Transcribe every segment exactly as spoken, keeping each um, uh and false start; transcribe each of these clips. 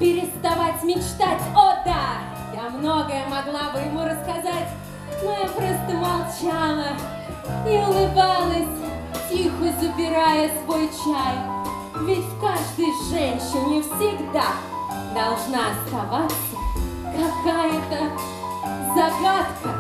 переставать мечтать. О да, я многое могла бы ему рассказать, но я просто молчала и улыбалась, тихо запирая свой чай. Ведь в каждой женщине всегда должна оставаться какая-то загадка.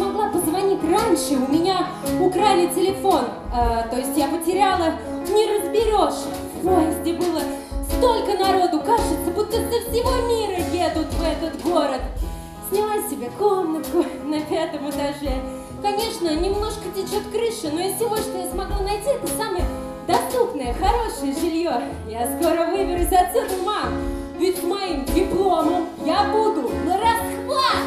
смогла позвонить раньше, у меня украли телефон, э, то есть я потеряла, не разберешь. В поезде было столько народу, кажется, будто со всего мира едут в этот город. Сняла себе комнатку на пятом этаже. Конечно, немножко течет крыша, но из всего, что я смогла найти, это самое доступное, хорошее жилье. Я скоро выберусь отсюда, мам, ведь с моим дипломом я буду на расхват.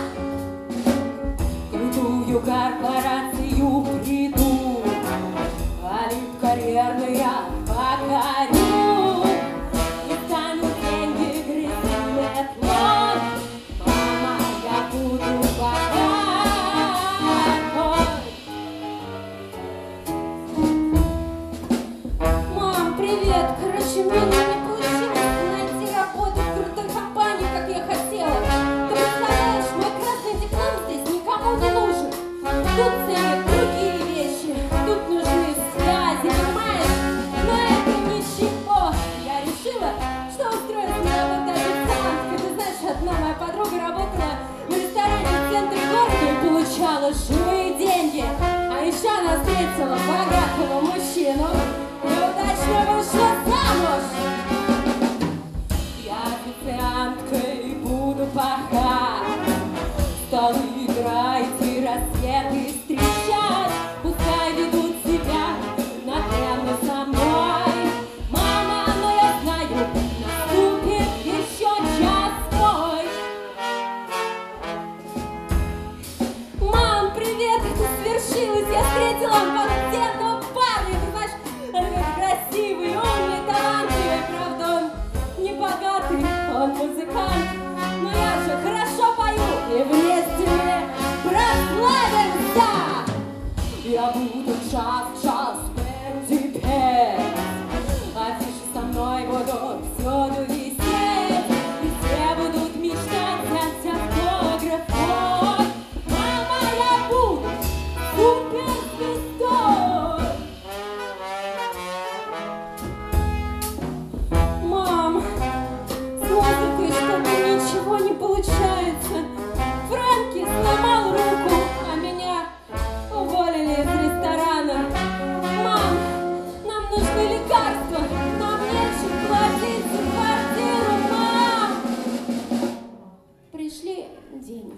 Крутую корпорацию приду, политкарьерную покорю, и стану деньги грызть метлой. Мама, я буду богат. Мам, привет! Короче, мне не получилось найти работу в крутой компании, как я хотела. Ты представляешь, мой красный диплом здесь никому не нужен. Тут ценят другие вещи, тут нужны связи, понимаешь? Но это ничего. Я решила, что устроюсь на работу официанткой. Ты знаешь, одна моя подруга работала в ресторане в центре города и получала живые деньги. А еще она встретила богатого мужчину и удачно вышла замуж. Я официанткой буду пахать, столы играть и рассветы встречать. Пускай ведут себя надменно со мной. Мама, но я знаю, наступит еще час мой. Мам, привет, это свершилось. Я встретила обалденного парня. Ты знаешь, он такой красивый, умный, талантливый. Правда, он не богатый, он музыкант. Но я же хорошо пою, и вместе мы прославимся. Я буду час в час Бенди петь, афиши со мной будут всюду висеть, и все будут мечтать взять автограф мой. Мама, я буду суперзвездой. Мам, с музыкой что-то ничего не получается. Фрэнки сломал руку, а меня уволили из ресторана. Мам, нам нужны лекарства, нам нечем платить за квартиру, мам. Пришли денег.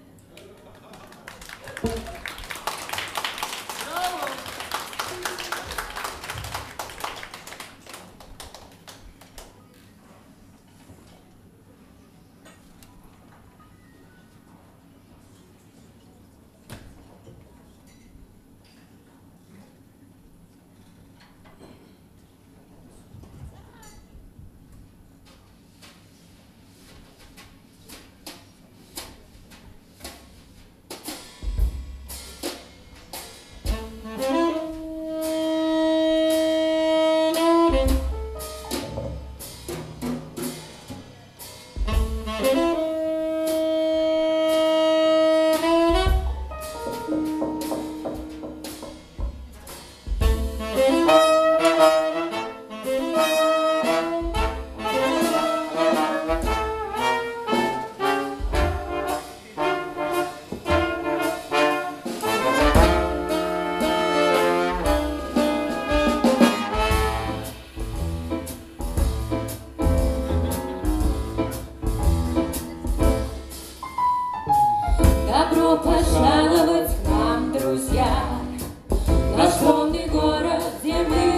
Добро пожаловать к нам, друзья, наш славный город, где мы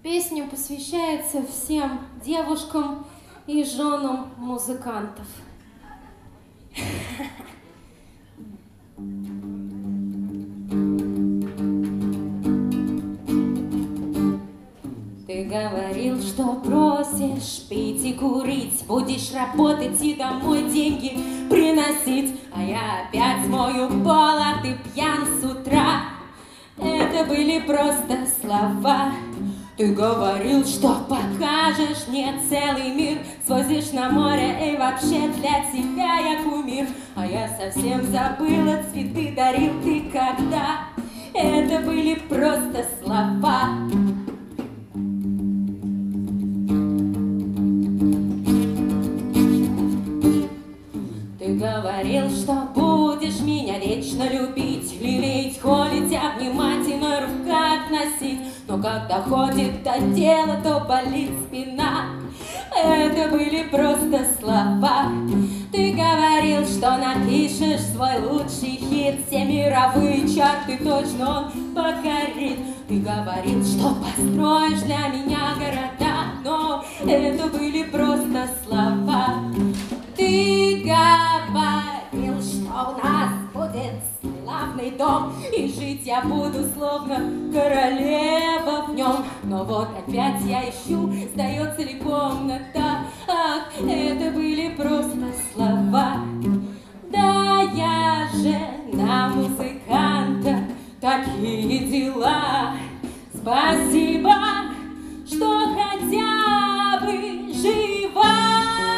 Песня посвящается всем девушкам и женам музыкантов. Ты говорил, что бросишь пить и курить, будешь работать и домой деньги приносить, а я опять мою пол, а ты пьян с утра. Это были просто слова. Ты говорил, что покажешь мне целый мир, свозишь на море и вообще для тебя я кумир. А я совсем забыла, цветы дарил ты когда. Это были просто слова. Ты говорил, что будешь меня вечно любить, лелеять, холить, обнимать и на руках носить. Но когда ходит до дела, то болит спина. Это были просто слова. Ты говорил, что напишешь свой лучший хит, все мировые чарты точно он покорит. Ты говорил, что построишь для меня города, но это были просто слова. Ты говорил, что у нас будет славный дом, и жить я буду словно королева в нем. Но вот опять я ищу, сдается ли комната. Ах, это были просто слова. Да, я жена музыканта, такие дела. Спасибо, что хотя бы жива.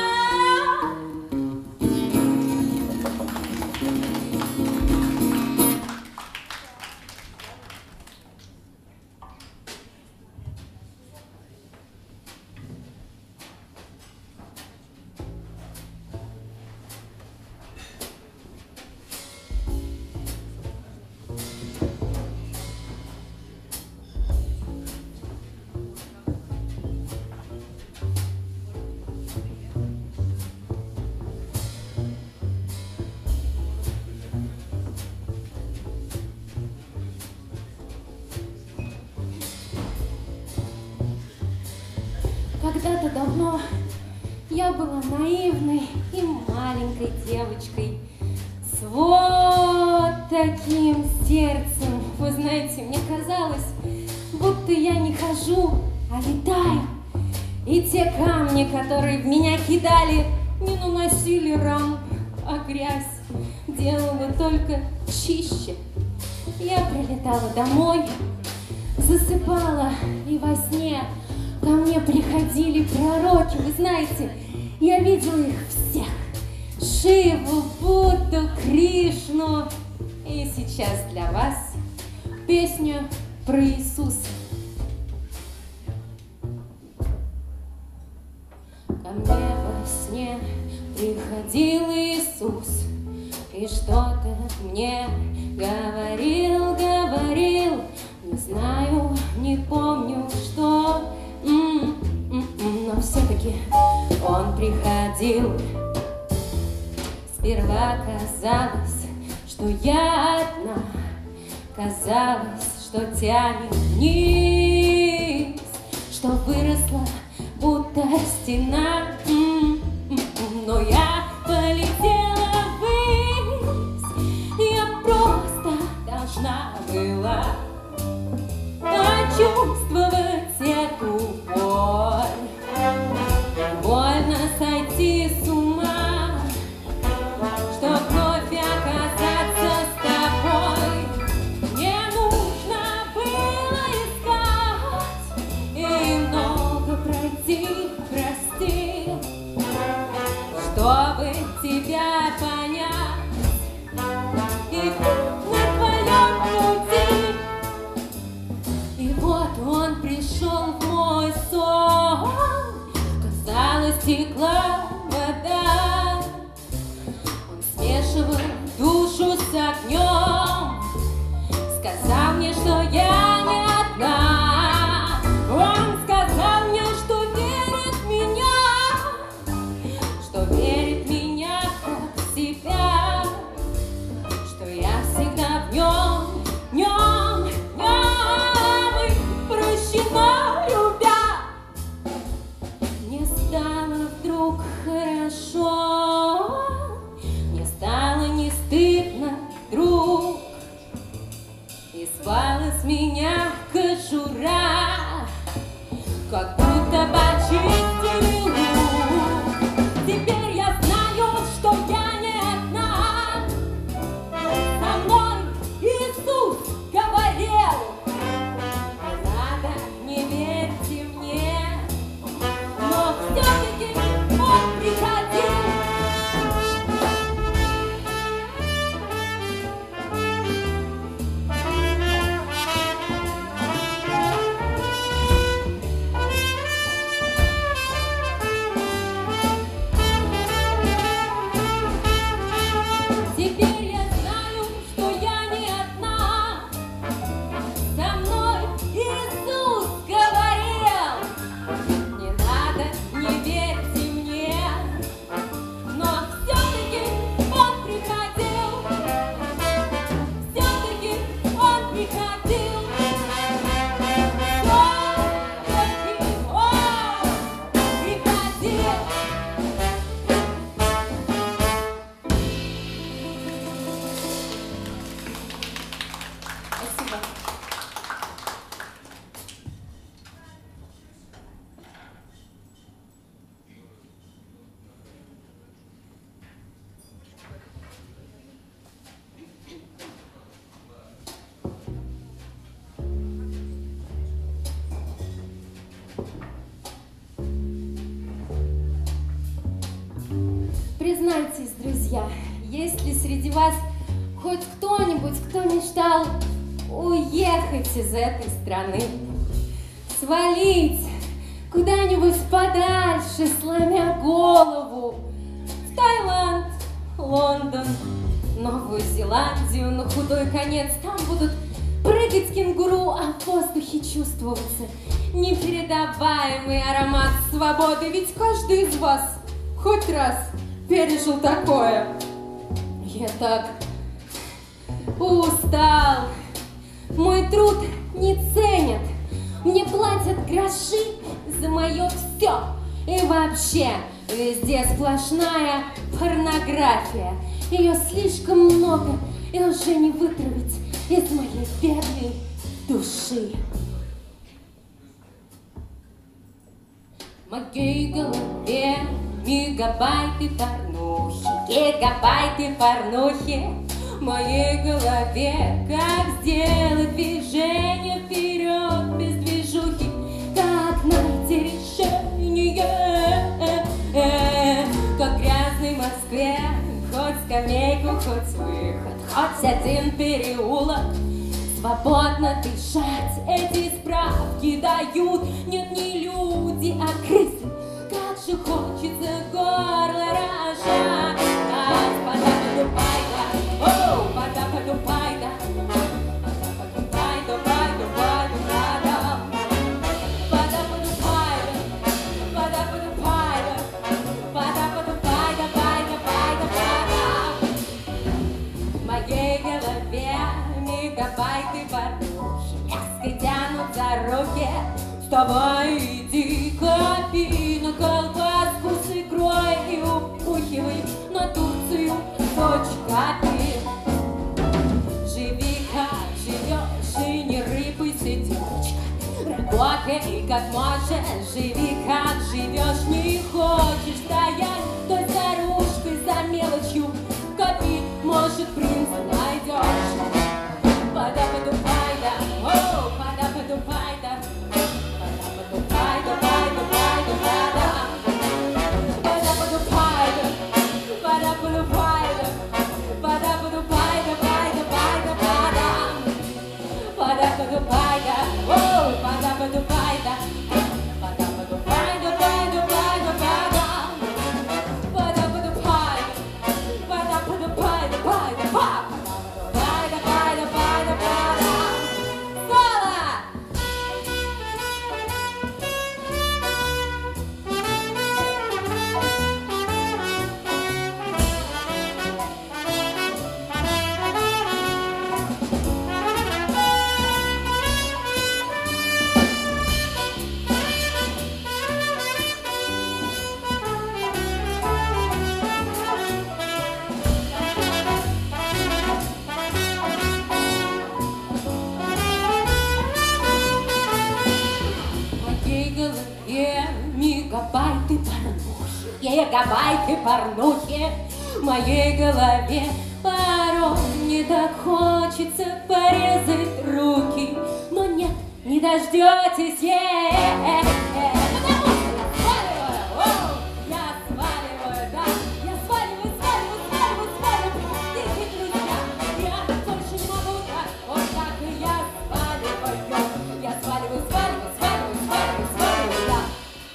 Когда-то давно я была наивной и маленькой девочкой с вот таким сердцем. Вы знаете, мне казалось, будто я не хожу, а летаю. И те камни, которые в меня кидали, не наносили ран, а грязь делала только чище. Я прилетала домой, засыпала, и во сне ко мне приходили пророки. Вы знаете, я видела их всех: Шиву, Будду, Кришну. И сейчас для вас песня про Иисуса. Ко мне во сне приходил Иисус и что-то мне говорил, говорил. Не знаю, не помню, что, но все-таки он приходил. Сперва казалось, что я одна, казалось, что тянет вниз, что выросла будто стена, но я полетела ввысь. Я просто должна была почувствовать эту боль. Больно сойти с ума, чтоб вновь оказаться с тобой. Мне нужно было искать и много пройти, прости, чтобы тебя понять. И на твоем пути, и вот он пришел. И спала с меня кожура, как будто почистили лук. Теперь я знаю, что я не одна. Со мной Иисус говорил: не надо, не верьте мне, но все-таки Он приходил. Признайтесь, друзья, есть ли среди вас хоть кто-нибудь, кто мечтал уехать из этой страны, свалить куда-нибудь подальше, сломя голову, в Таиланд, Лондон, Новую Зеландию, на худой конец там будут прыгать кенгуру, а в воздухе чувствоваться непередаваемый аромат свободы, ведь каждый из вас хоть раз пережил такое. Я так устал. Мой труд не ценят. Мне платят гроши за мое все. И вообще, везде сплошная порнография. Ее слишком много, и уже не вытравить из моей бедной души. В моей голове мегабайты порнухи, гигабайты порнухи. В моей голове как сделать движение вперед без движухи, как найти решение, как в грязной Москве, хоть скамейку, хоть выход, хоть один переулок, свободно дышать. Эти справки дают, нет, не люди, а крысы. Как же хочется горло рожать. Подапа-дупайда, о, подапа-дупайда, подапа-дупайда, пайда, пайда, подапа-дупайда, подапа-дупайда, подапа-дупайда, пайда, пайда, пайда. В моей голове мегабайты порнухи, резко тянут за руки. Вставай, иди, копи на колбаску с икрой и упухивай на Турцию точками. Живи, как живешь, и не рыпайся, девочка. Работай, как можешь, живи, как живешь. Не хочешь стоять той старушкой за мелочью, копи, может, принца найдешь. Подапа-дупайда, о, подапа-дупайда. гигабайты порнухи в моей голове. Порой мне так хочется порезать руки, но нет, не дождетесь, е потому что я сваливаю, оу, я сваливаю, да, я сваливаю, сваливаю, сваливаю, сваливаю, простите, друзья, я больше не могу так, вот так и я сваливаю, я сваливаю, сваливаю, сваливаю, сваливаю, сваливаю, да.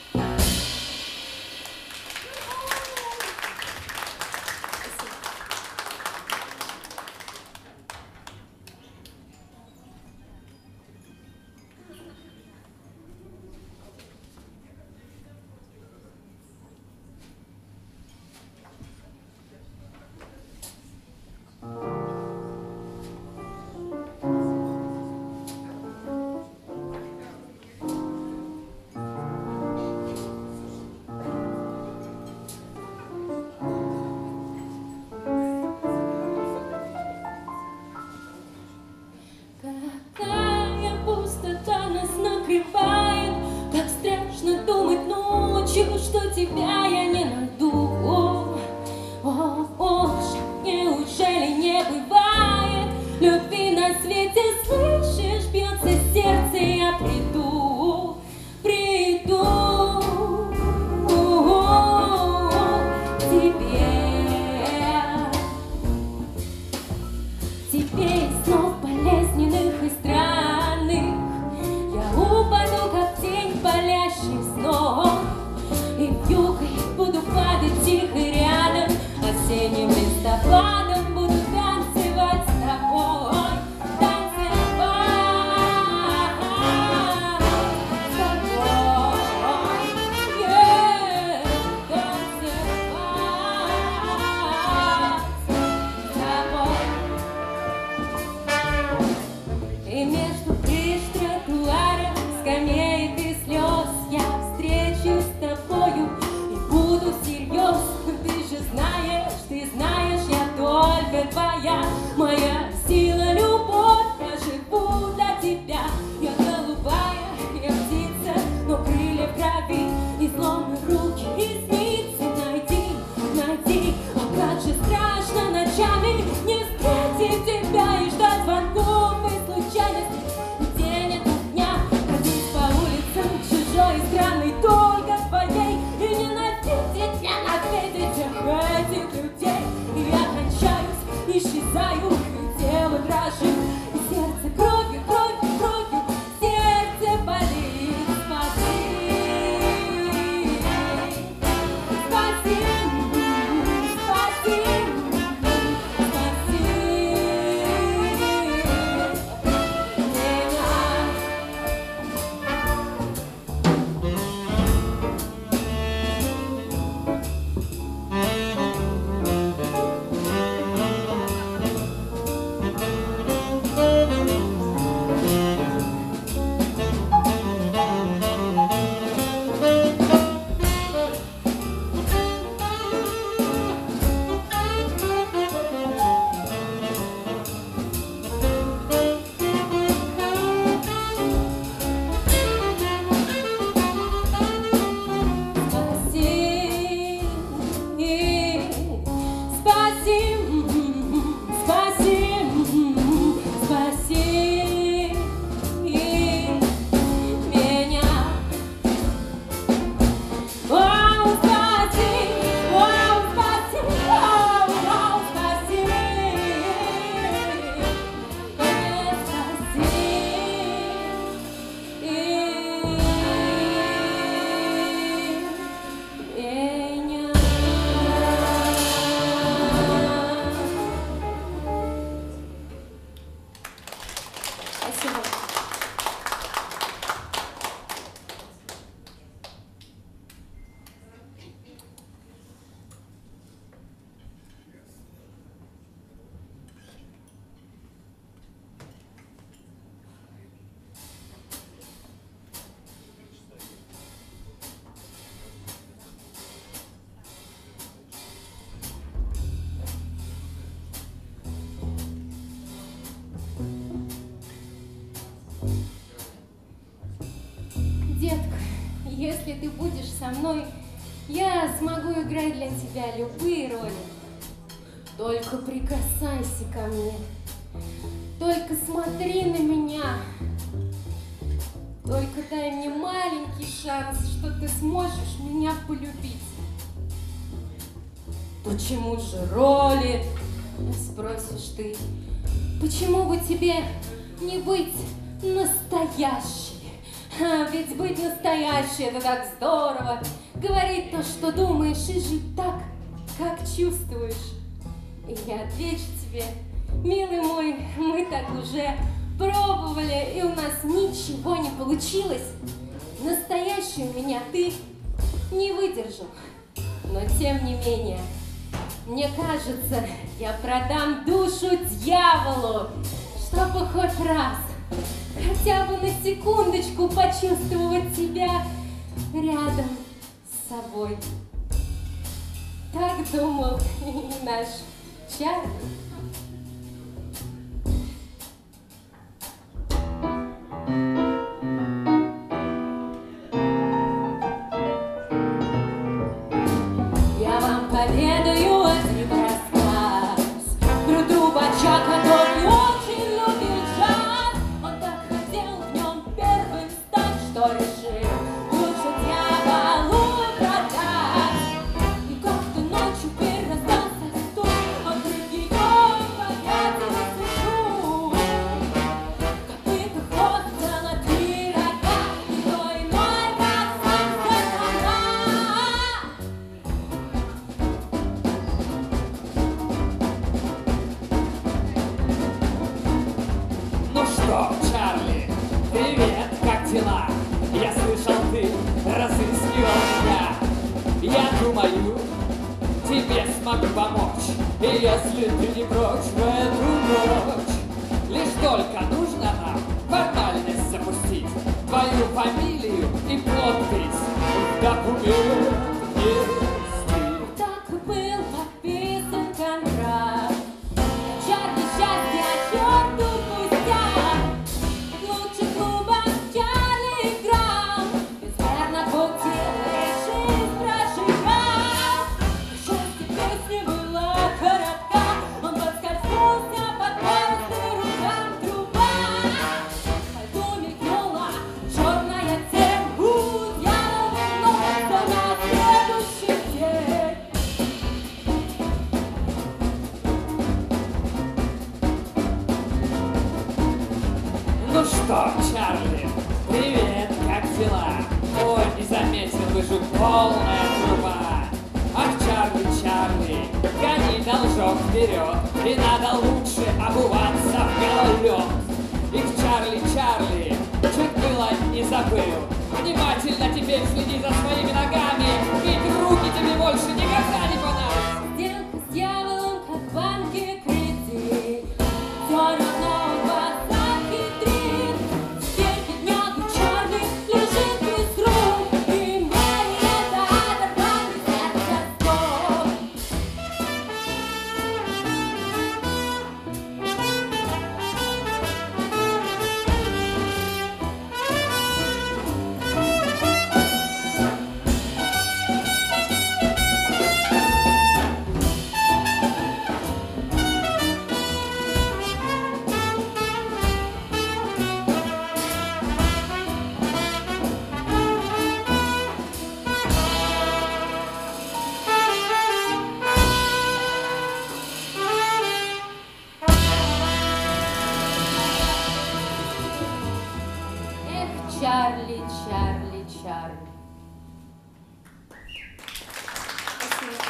Что тебя я не найду. О, о, о, неужели не бывает любви на свете? Слышишь, бьется сердце, я приду, приду к тебе. Тебе из снов болезненных и странных я упаду, как тень палящих снов. И вьюгой буду падать тихо рядом, осенним листопадом буду танцевать с тобой, танцевать с тобой, yeah, танцевать с тобой. И между крыш тротуаров, скамеек и слез я встречусь с тобою и буду всерьез. Ты же знаешь, ты знаешь, я только твоя, моя сила, любовь, я живу для тебя. Я голубая, я птица, но крылья в крови, изломы руки, ресницы найди, найди. А как же страшно ночами не встретить тебя и ждать звонков и случайностей. День это дня, ходить по улицам чужой и странной, только твоей, и ненавидеть, ненавидеть всех этих людей. И я кончаюсь, исчезаю, и тело дрожит, и сердце кровью, кровью, кровью, сердце болит. Спаси, спаси, спаси, спаси меня. Детка, если ты будешь со мной, Я смогу играть для тебя любые роли. Только прикасайся ко мне. Только смотри на меня. Только дай мне маленький шанс, что ты сможешь меня полюбить. Почему же роли? Спросишь ты. Почему бы тебе не быть настоящей? А ведь быть настоящей — это так здорово. Говорить то, что думаешь, и жить так, как чувствуешь. И я отвечу тебе: милый мой, мы так уже пробовали, и у нас ничего не получилось. Настоящую меня ты не выдержал. Но тем не менее, мне кажется, я продам душу дьяволу, чтобы хоть раз, хотя бы на секундочку почувствовать тебя рядом с собой. Так думал и наш Чарли. Я вам поведаю один рассказ про трубача, который очень любил джаз. Он так хотел в нем первым стать, что решил лучше дьяволу продать. И как-то ночью вперь раздался стук, он прыгнет по пятому сышу. Копыта, хвост, золотые рога, никто иной, как сам сатана. Ну что, Чарли, привет, как дела? Я слышал, ты разыскивал меня. Я думаю, тебе смогу помочь. И если ты не прочь в эту ночь, лишь только нужно нам формальность запустить, твою фамилию и подпись в документ внести. Так был подписан контракт. Чарли счастья, черту пустяк. В лучших клубах Чарли играл, безмерно хотел и жизнь прожигал. Счастье песни была коротка, он подскользнулся под поясной рукам труба. По льду мелькнула черная тень, у дьявола вернулся на следующий день. Ну что, Чарли, привет, как дела? Ой, не заметил, вы же полная труба. Ах, Чарли, Чарли, гони должок вперед, и надо лучше обуваться в гололед. Их, Чарли, Чарли, чуть было не забыл. Внимательно теперь следи за своими ногами, ведь руки тебе больше никогда не понадобятся. Сделка с дьяволом, как в банке кредит. Все равно он вас захитрит. Теперь бедняга Чарли лежит без рук, и мне это оторвало сердце стоп. Эх, Чарли, Чарли, Чарли. Спасибо.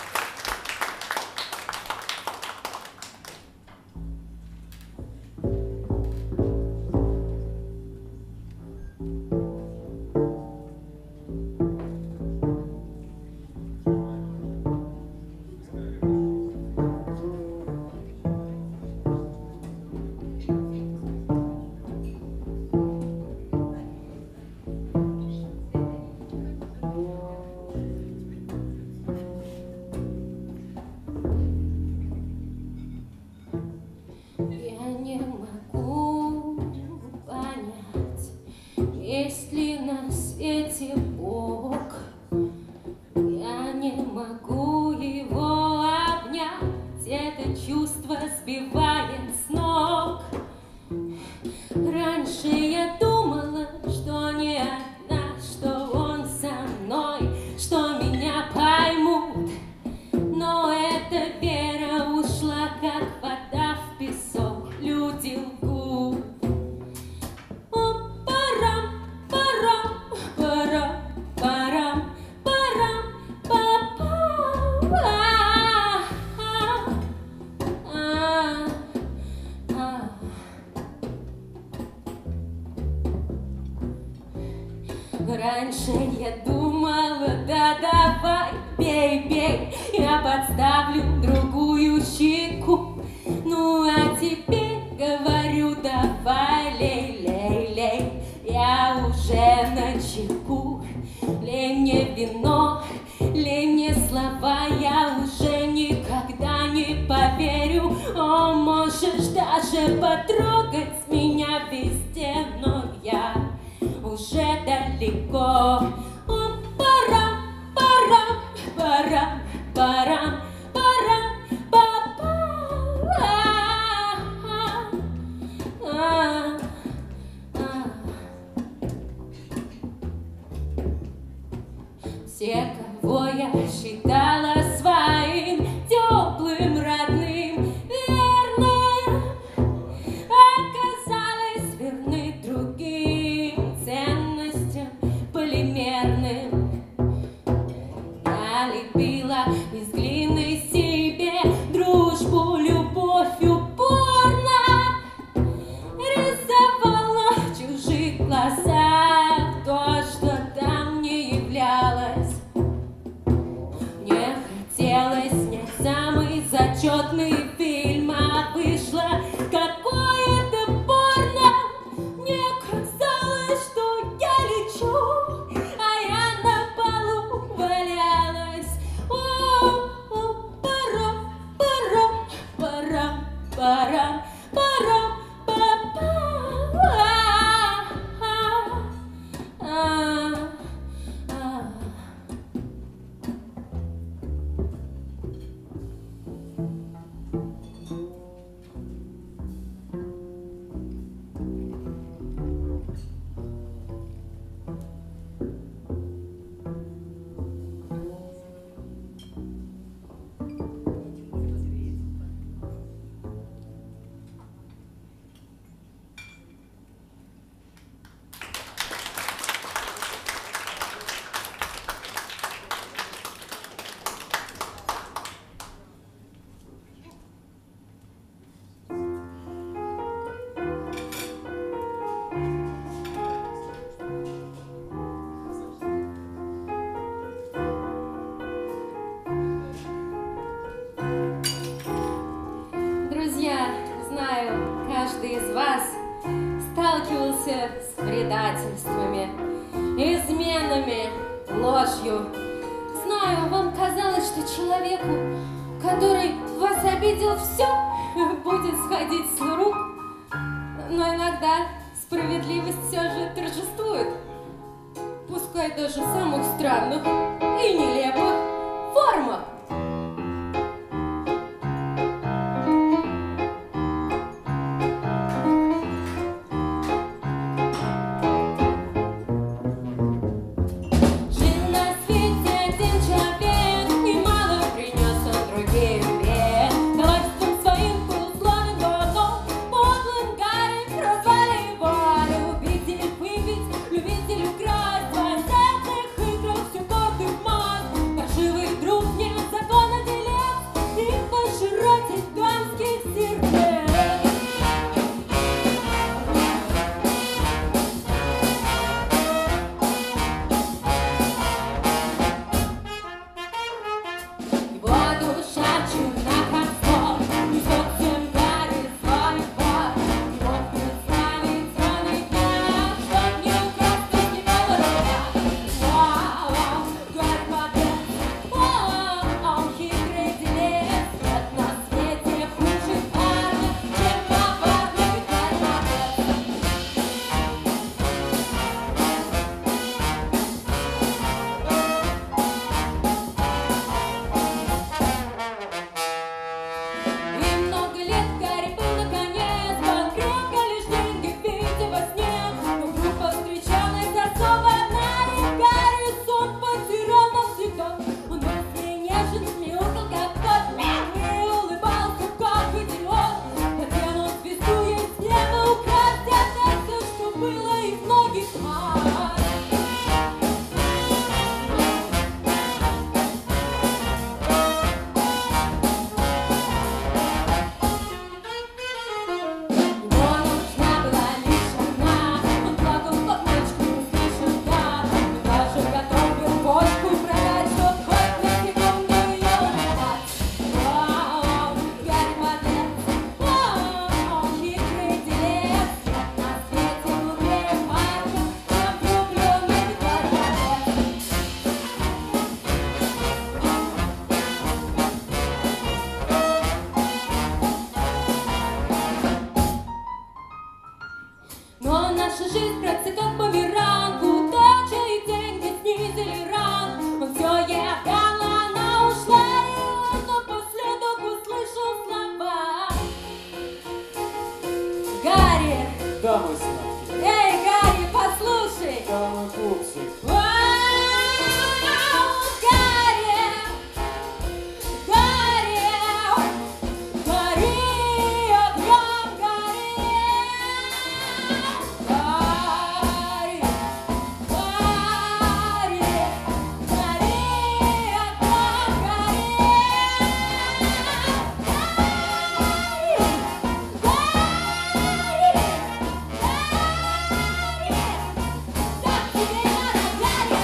Я не могу понять, есть ли на свете Бог. Раньше я думала, да давай, бей, бей, я подставлю другую щеку. Ну а теперь говорю, давай, лей, лей, лей, я уже на чеку. Лей мне вино, лей мне слова, я уже никогда не поверю. О, можешь даже потрогать меня везде, но я уже далеко. О, пора, пора, пора, пора, пора, пора. Все, кого я считала своим, теплым, родным, верным, оказались верны другим ценностям полимерным. Я лепила из глины себе дружбу, любовь упорно, рисовала в чужих глазах то, что там не являлось. Мне хотелось снять самый зачетный фильм, а вышло какое-то порно. Мне казалось, что я лечу, а я на полу валялась. О, о, пора, пора, пора, пора, пора, пора. Каждый из вас сталкивался с предательствами, изменами, ложью. Знаю, вам казалось, что человеку, который вас обидел, все будет сходить с рук. Но иногда справедливость все же торжествует, пускай даже в самых странных и нелепых формах. Любитель украсть, двадцатых играх, все гордых маск, паршивый друг не наша жизнь прется как бумеранг. Удача и деньги снизили ранг. Он все ей отдал, она ушла, и он напоследок услышал слова: Гарри, Да, мой сладкий. эй, Гарри, послушай. Да, мой пупсик. Вау, Гарри, Гарри, гори огнем, гори, Гарри, Гарри, гори огнем, гори, Гарри, Гарри, так тебе надо, Гарри,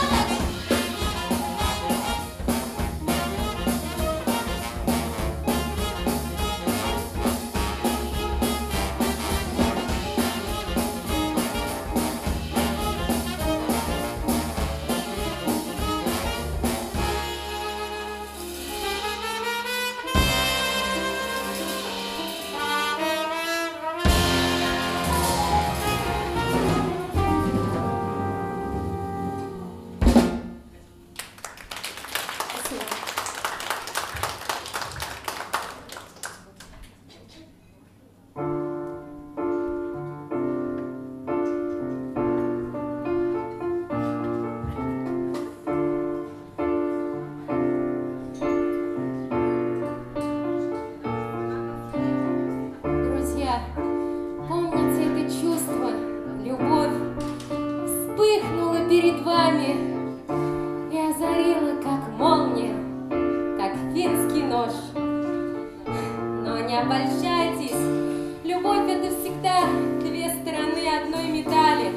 Друзья, помните это чувство, любовь вспыхнула перед вами и озарила, как молния, как финский нож. Но не обольщайтесь, любовь — это всегда две стороны одной медали.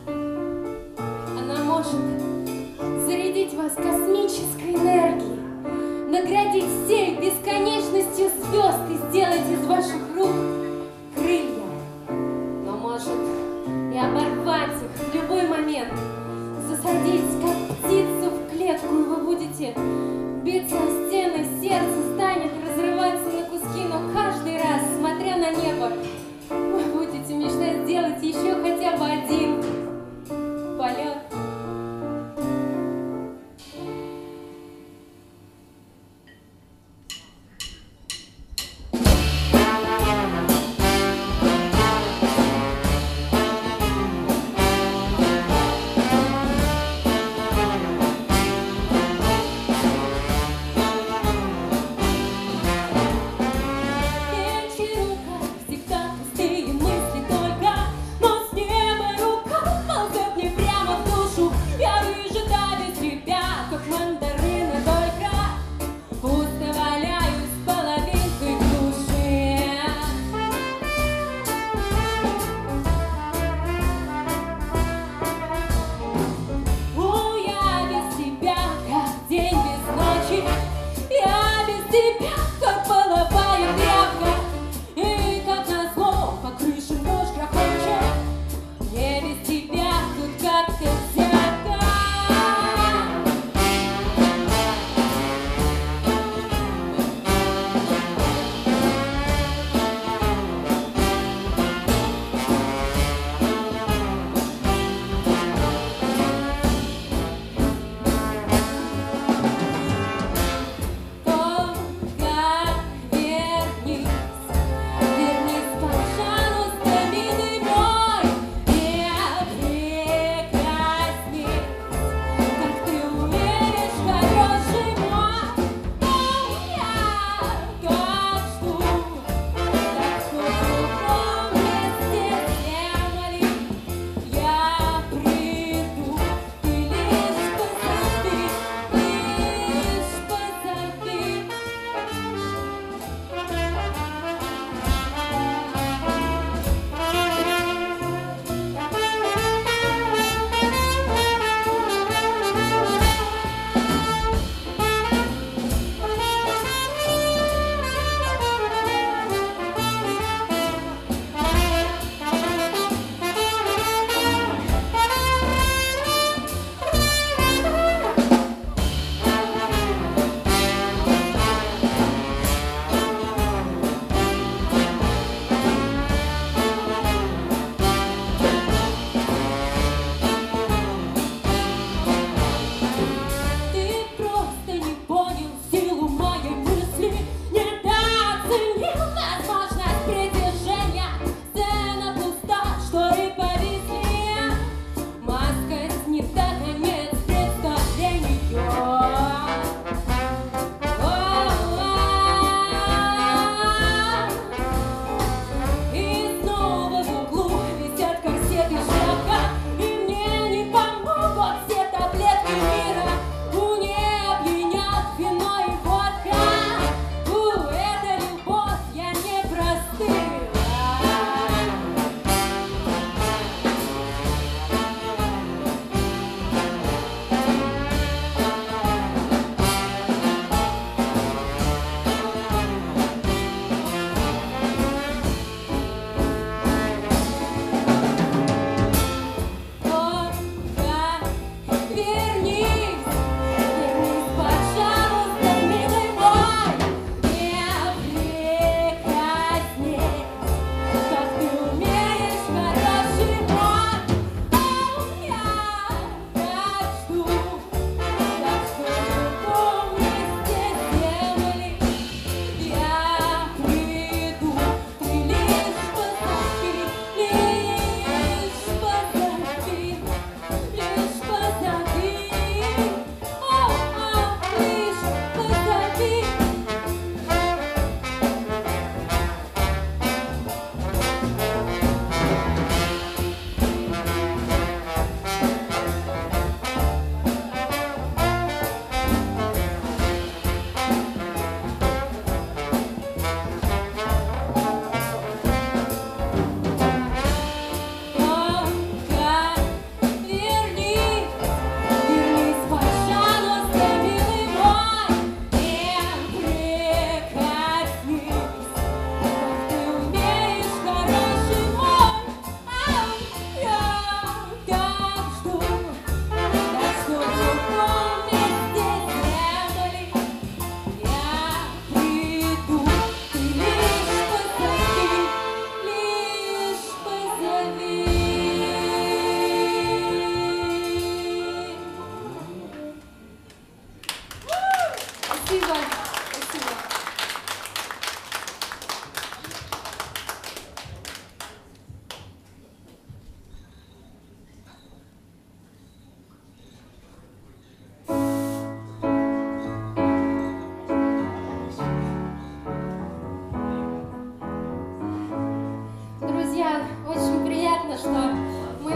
Она может зарядить вас космической энергией, наградить всей бесконечностью звезд и сделать из ваших рук крылья. Но может и оборвать их в любой момент, засадить, как птицу, в клетку, и вы будете биться о стены, сердце станет разрываться на куски, но каждый раз, смотря на небо, вы будете мечтать сделать еще хотя бы один полет. Вечером, как всегда, пустые мысли только, но с ней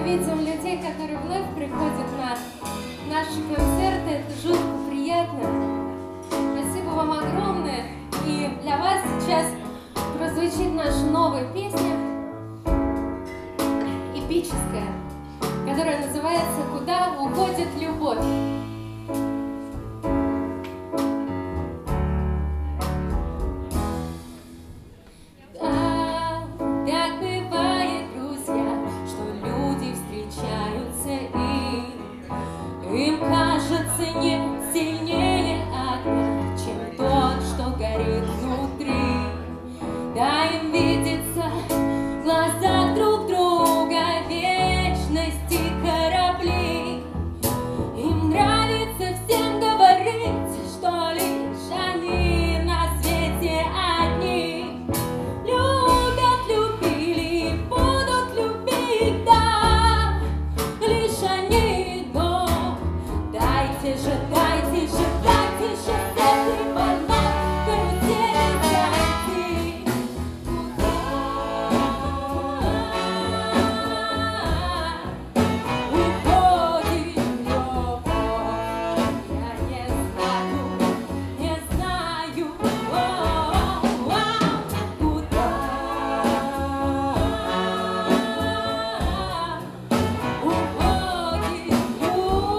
видим людей, которые вновь приходят на наши концерты. Это жутко приятно. Спасибо вам огромное. И для вас сейчас прозвучит наша новая песня, эпическая, которая называется «Куда уходит любовь». Им кажется, нет сильнее огня, чем тот, что горит внутри. Да, им видится в глазах друг друга вечности корабли. Им нравится всем говорить, что лишь они на свете одни. Любят, любили и будут любить, да, лишь они. Дайте же, дайте же, дайте же, дайте поймать карусели зайти. Куда уходит любовь? Я не знаю, не знаю. Куда уходит любовь?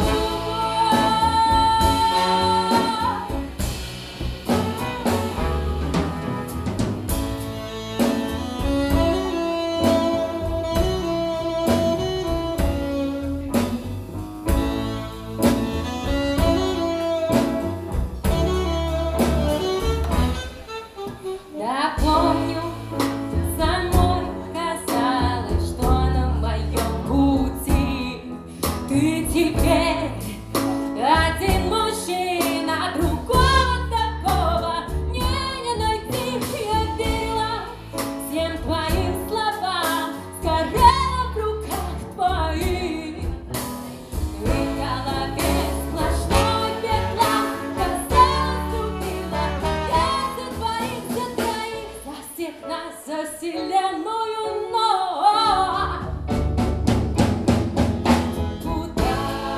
Да, помню, самой казалось, что на моем пути ты теперь один мужчина, другого такого мне не найти. Я верила всем твоим словам, сгорела в руках твоих. И в голове сплошной петлам, казалось, убила я за двоих, за троих, за всех нас, за вселенную, но куда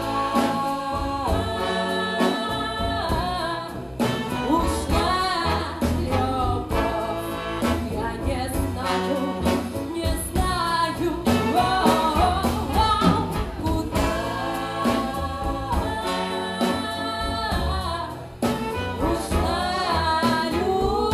ушла любовь? Я не знаю, не знаю. Куда ушла любовь?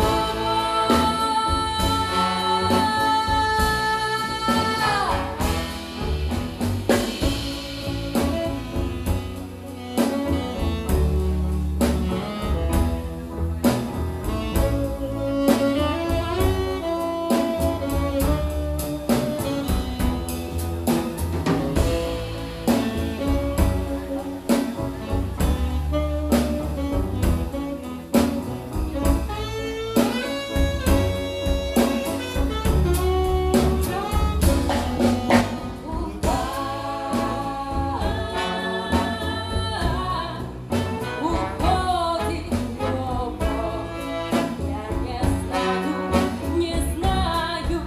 Уходит любовь, я не знаю, не знаю.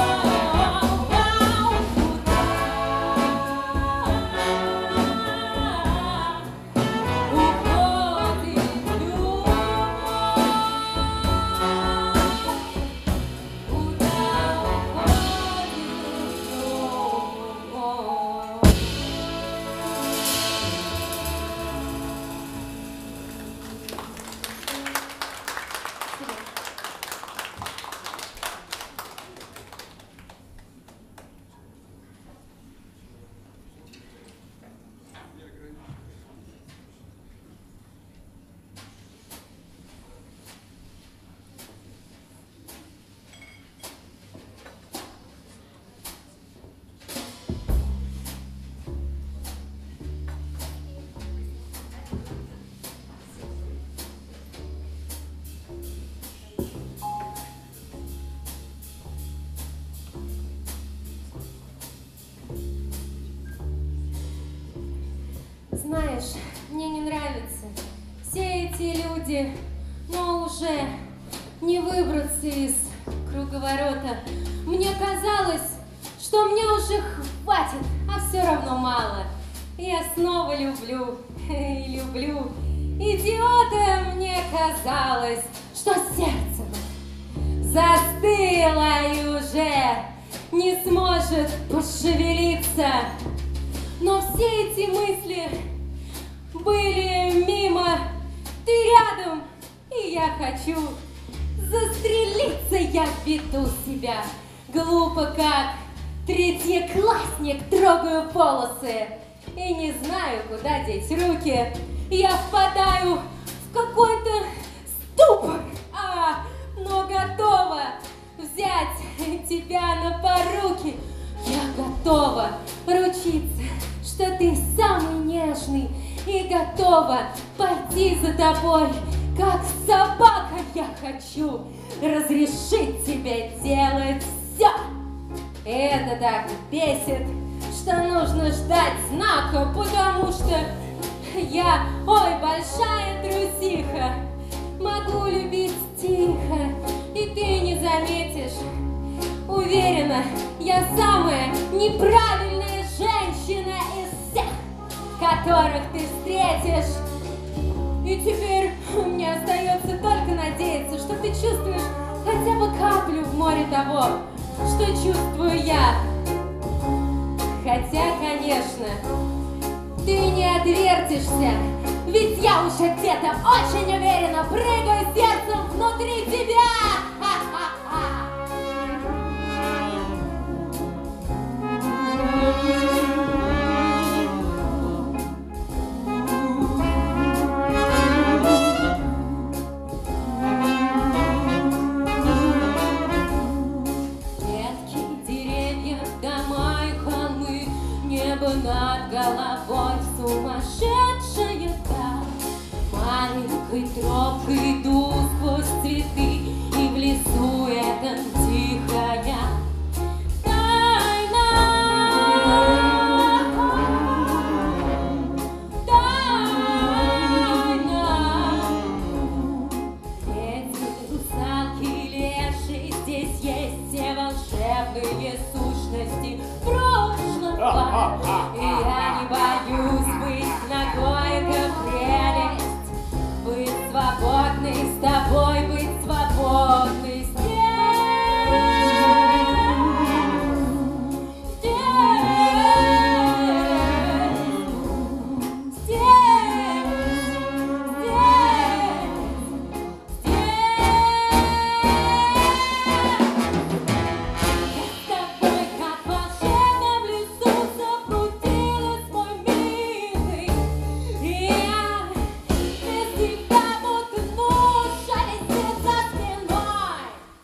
Куда уходит любовь? Куда уходит любовь? Знаешь, мне не нравятся все эти люди, но уже не выбраться из круговорота. Мне казалось, что мне уже хватит, а все Я снова люблю и люблю. Идиотом мне казалось, что сердце застыло и уже не сможет пошевелиться. Но все эти мысли были мимо. Ты рядом, и я хочу застрелиться. Я веду себя глупо, как третьеклассник, трогаю волосы и не знаю, куда деть руки. Я впадаю в какой-то ступор, а, но готова взять тебя на поруки. Я готова ручиться, что ты самый нежный, и готова пойти за тобой, как собака. Я хочу разрешить тебе делать все. Это так бесит, что нужно ждать знака, потому что я, ой, большая трусиха, могу любить тихо, и ты не заметишь. Уверена, я самая неправильная женщина из всех, которых ты встретишь. И теперь мне остается только надеяться, что ты чувствуешь хотя бы каплю в море того, что чувствую я. Хотя, конечно, ты не отвертишься, ведь я уже где-то очень уверенно прыгаю сердцем внутри тебя. Над головой сумасшедшая даль. Маленькой тропкой иду сквозь цветы, и в лесу этом тихая тайна. Тайна. Эти русалки, леши, здесь есть все волшебные сущности прошлого. И я не боюсь быть ногой, как прелесть, быть свободной с тобой, быть свободной здесь. Здесь, здесь, здесь, здесь. Я с тобой, как в волшебном лесу, закрутилась, мой милый. И я без тебя будто нож, а висит за спиной.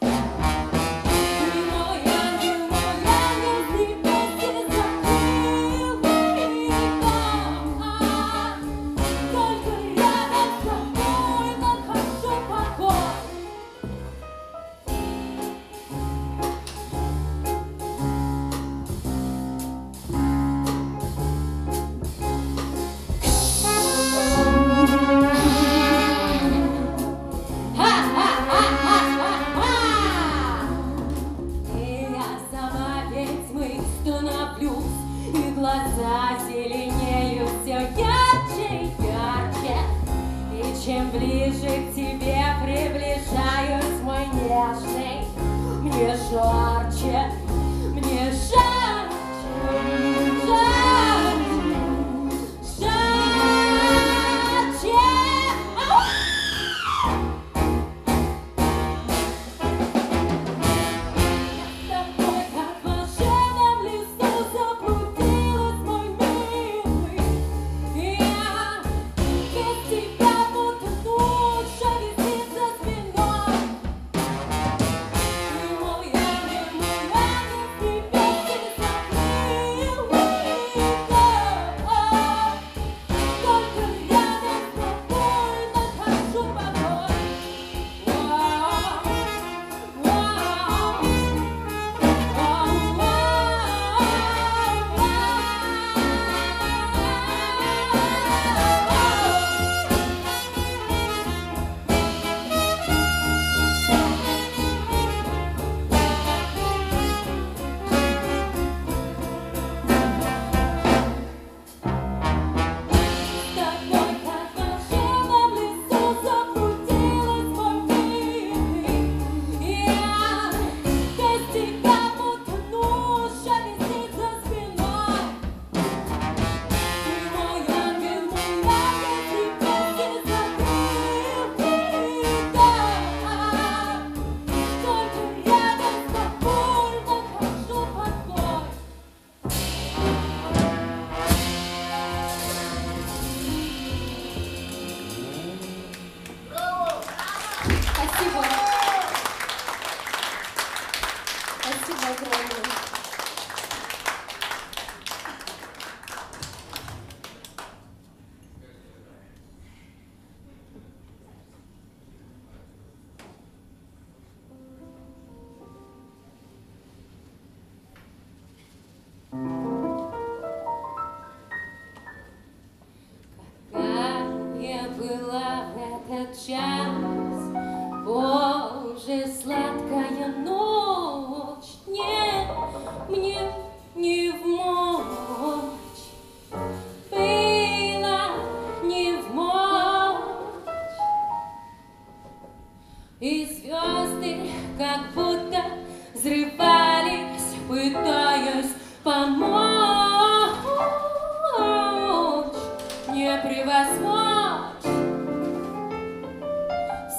Ты мой ангел, мой ангел, с небес закрыл меня. Только рядом с тобой нахожу покой. Ха-ха-ха-ха-ха-ха! И я сама ведьмой становлюсь, и глаза зеленеют все ярче и ярче. И чем ближе к тебе приближаюсь, мой нежный, мне жарче, мне жарче, жарче, жарче. Ау! Я с тобой, как в волшебном лесу, закрутилась, мой милый. И я без тебя будто душа висит за спиной. Ты мой ангел, мой ангел.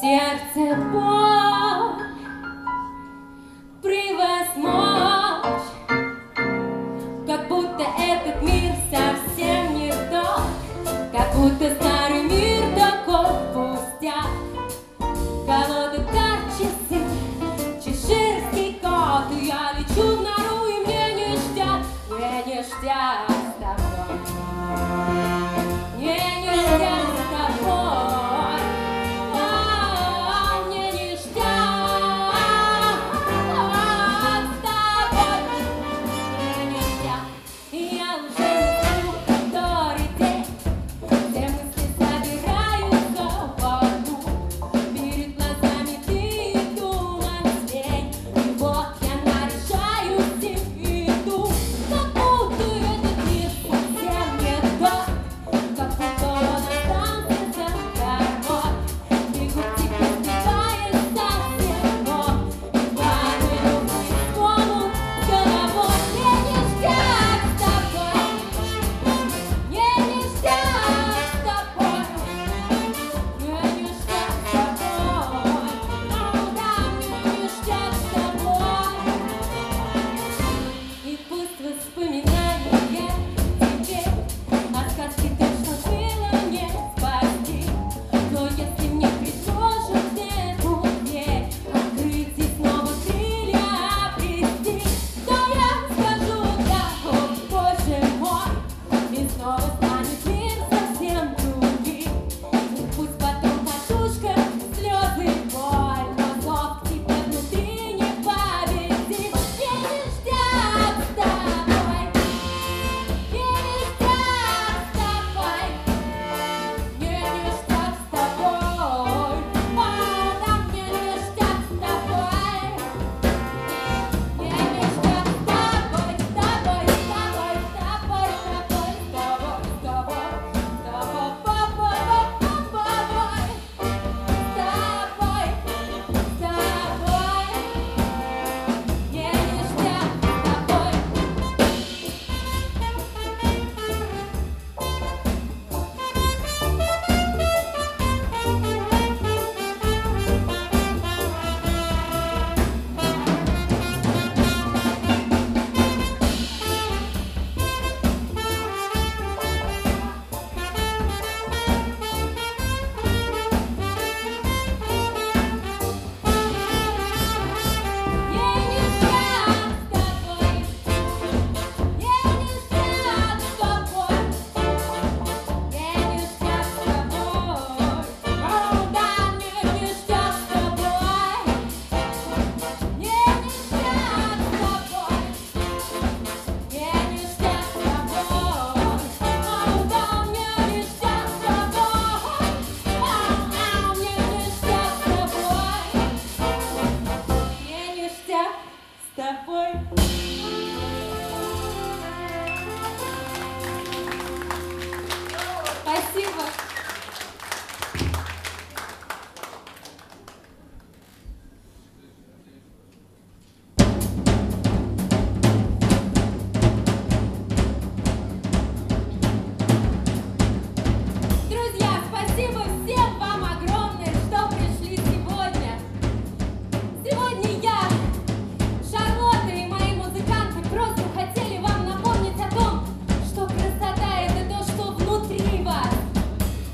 сердце боль превозмочь, как будто этот мир совсем не тот, как будто старый мир такой пустяк. Колода так часы, чеширский кот, и я лечу в нору, и мне ништяк, мне ништяк с тобой, мне ништяк с тобой, а, мне ништяк с тобой, мне ништяк. И я уже не сплю который день, все мысли собираются в одну, перед глазами ты и туман тень, и вот я наряжаюсь и иду, как будто этот мир совсем не тот, как будто он остался за тобой. Бегу к тебе, сбиваясь совсем ног, и падаю вниз голову с головой. Мне ништяк с тобой, мне ништяк с тобой, мне ништяк с тобой, ну да, мне ништяк с тобой. И пусть воспоминания теперь о сказке точно было не спасти, но если мне предложат эту дверь открыть и снова крылья обрести, то я скажу да, о боже мой, и снова станет мир совсем другим. И пусть потом подушка, слезы, боль, но зов к тебе внутри не победим. Мне ништяк с тобой, мне ништяк с тобой, мне ништяк с тобой, а, да, мне ништяк с тобой, мне ништяк с тобой, с тобой, с тобой, с тобой, с тобой, с тобой, с тобой, с тобой, по-по-по-по-по-бой, с тобой, с тобой, мне ништяк с тобой. Мне ништяк с тобой, мне ништяк с тобой, мне ништяк с тобой, о да, мне ништяк с тобой, мне ништяк с тобой, мне ништяк с тобой, о да, мне ништяк с тобой, а, мне ништяк с тобой, мне ништяк с тобой. Спасибо. Друзья, спасибо всем вам огромное, что пришли сегодня. Сегодня я, Шарлотта и мои музыканты просто хотели вам напомнить о том, что красота — это то, что внутри вас.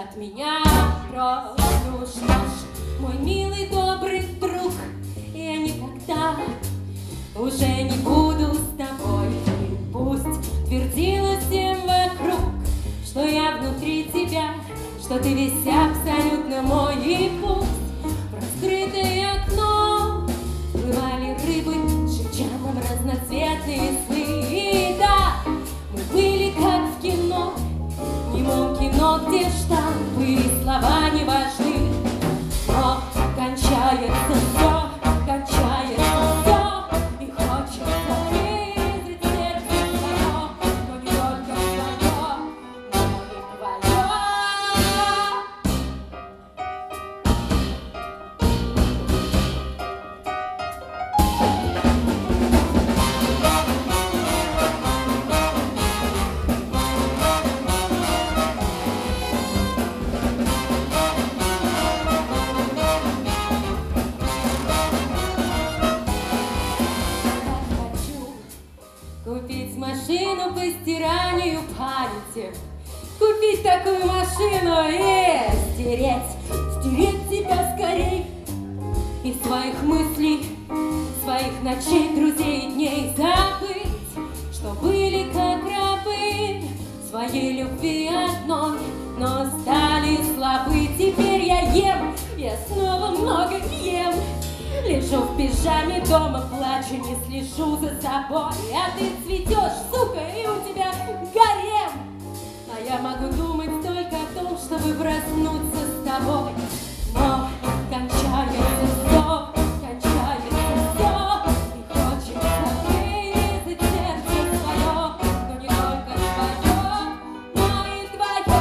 от меня прочь. Ну что ж, мой милый добрый друг, я никогда уже не буду с тобой. И пусть твердило всем вокруг, что я внутри тебя, что ты весь абсолютно мой. И пусть в раскрытое окно плывали рыбы, шепча нам разноцветные сны. И да, мы были как в кино, немом кино, где штампы и слова не важны. Но кончается все, кончается все, и хочется выразить сердце свое, но не только свое, но и твое. Купить машину по стиранию памяти, купить такую машину и стереть, стереть тебя скорей из своих мыслей, своих ночей, друзей, дней, забыть, что были как рабы своей любви одной, но стали слабы. Теперь я ем, я снова много ем. Лежу в пижаме дома, плачу, не слежу за собой. А ты цветешь, сука, и у тебя гарем. А я могу думать только о том, чтобы проснуться с тобой. Но кончается все, кончается все, и хочется вырезать сердце свое, но не только твое, но и твое.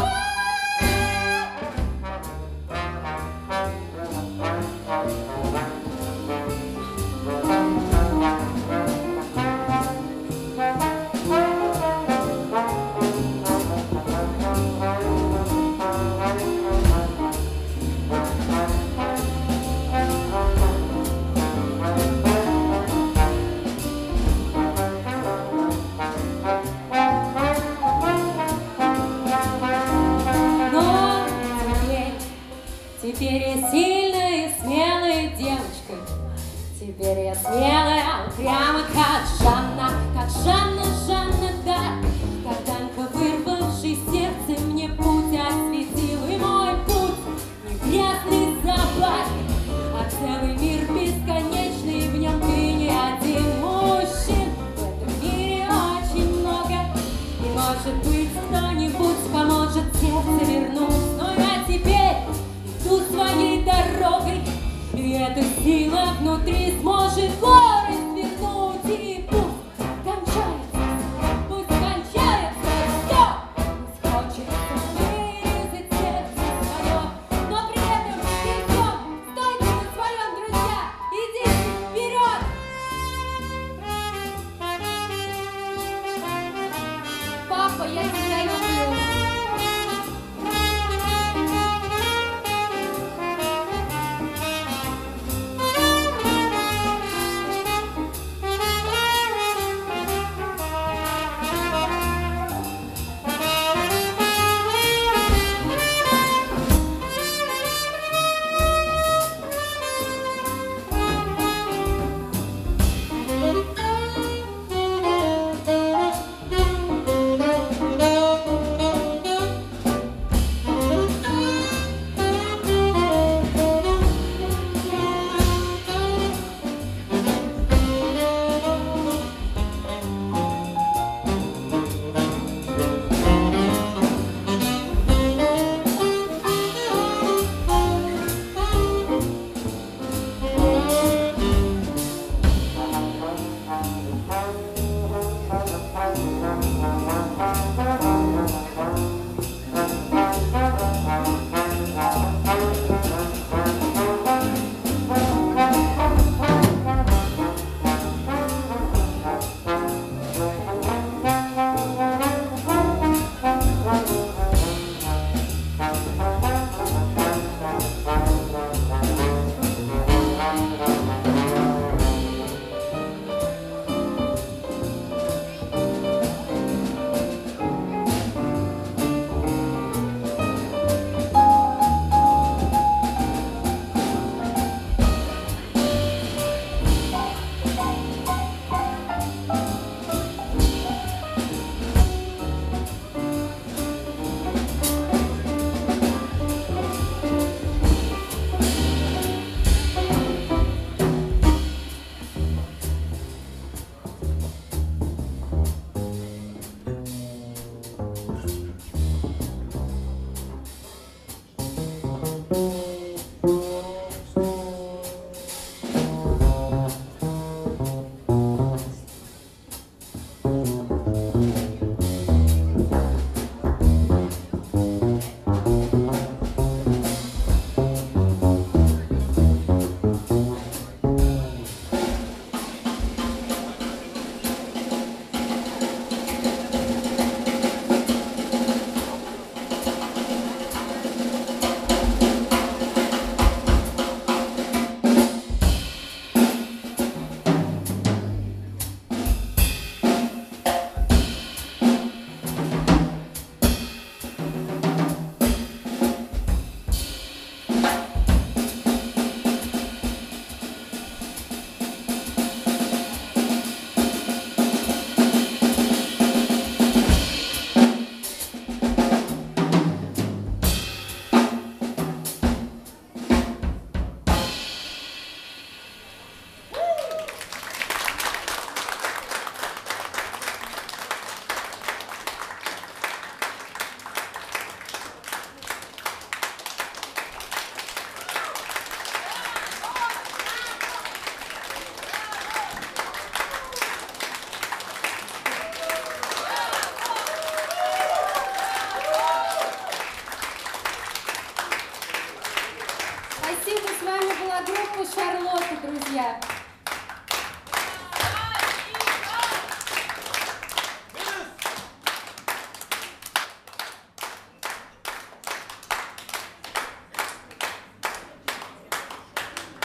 Теперь я сильная и смелая девочка. Теперь я смелая, прямо как Жанна, как Жанна, Жанна Дарк. Когда вырвавший сердце мне путь осветил, и мой путь не грязный зоопарк, а целый мир бесконечный, и в нем ты не один. Мужчин в этом мире очень много, и может быть кто-нибудь поможет сердце вернуть. Но я теперь иду своей дорогой, и эта сила внутри сможет